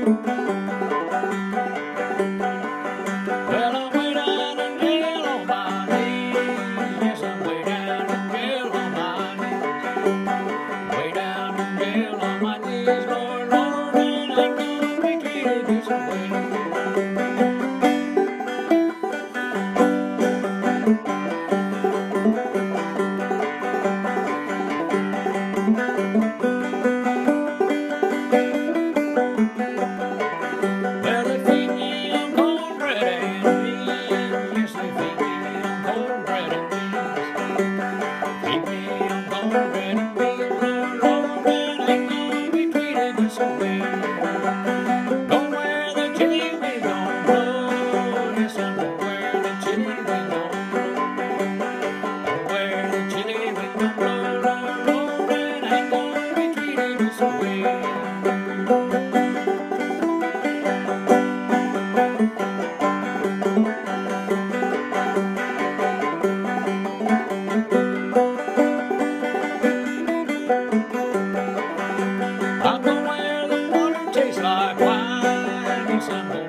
Well, I'm way down in jail on my knees. Yes, I'm way down in jail on my knees. Way down in jail on my knees, Lord, Lord, and I ain't gonna be treated this way. Well, they feed me on cornbread and beans. Yes, they feed me on cornbread and beans. Feed me on cornbread and beans, Lord, Lord, and I ain't gonna be treated this way. Going where the chili wind don't blow. Yes, I'm going where the chili wind don't blow. Going where the chili wind don't blow, Lord, Lord, and I ain't gonna be treated this way. I'm going where the water tastes like wine. Yes, I'm going